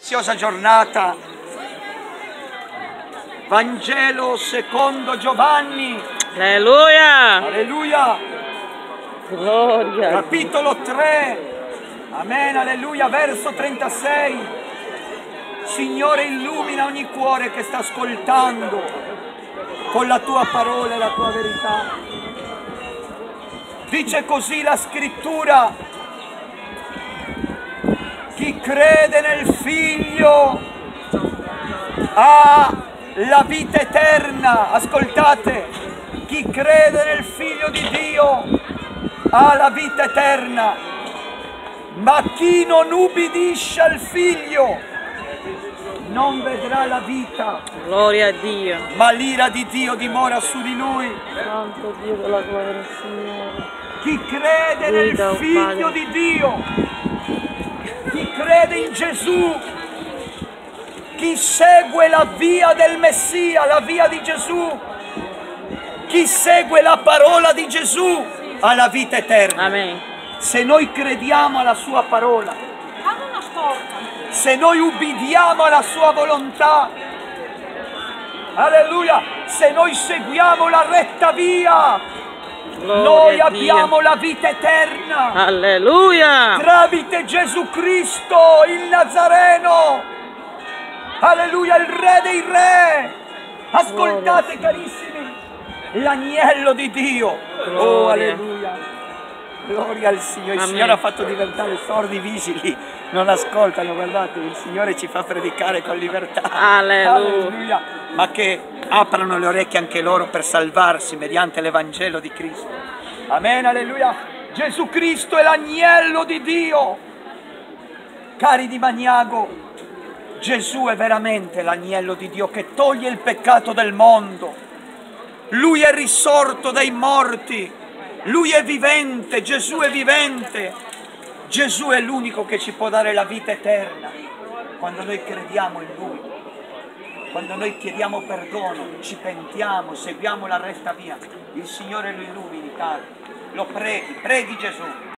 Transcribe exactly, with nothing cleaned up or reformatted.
Preziosa giornata. Vangelo secondo Giovanni. Alleluia. Alleluia. Gloria. Capitolo tre. Amen, alleluia, verso trentasei. Signore, illumina ogni cuore che sta ascoltando con la tua parola e la tua verità. Dice così la scrittura: chi crede nel Figlio ha la vita eterna. Ascoltate, chi crede nel Figlio di Dio ha la vita eterna, ma chi non ubbidisce al Figlio non vedrà la vita. Gloria a Dio. Ma l'ira di Dio dimora su di lui. Santo Dio della gloria, Signore. Chi crede nel Guida, oh Figlio Padre. di Dio, chi crede in Gesù, chi segue la via del Messia, la via di Gesù, chi segue la parola di Gesù ha la vita eterna. Amen. Se noi crediamo alla sua parola, se noi ubbidiamo alla sua volontà, alleluia, se noi seguiamo la retta via, Gloria noi a Dio. abbiamo la vita eterna. Alleluia. Tramite Gesù Cristo, il Nazareno. Alleluia, il Re dei Re. Ascoltate, Gloria. carissimi, l'agnello di Dio. Gloria. Oh, alleluia. Gloria al Signore. Il Amen. Signore ha fatto diventare sordi vigili, non ascoltano, guardate, il Signore ci fa predicare con libertà. Alleluia. Alleluia. Ma che aprano le orecchie anche loro per salvarsi mediante l'Evangelo di Cristo. Amen, alleluia. Gesù Cristo è l'agnello di Dio. Cari di Magnago, Gesù è veramente l'agnello di Dio che toglie il peccato del mondo. Lui è risorto dai morti. Lui è vivente, Gesù è vivente. Gesù è l'unico che ci può dare la vita eterna quando noi crediamo in Lui. Quando noi chiediamo perdono, ci pentiamo, seguiamo la retta via, il Signore lo illumini, caro. Lo preghi, preghi Gesù.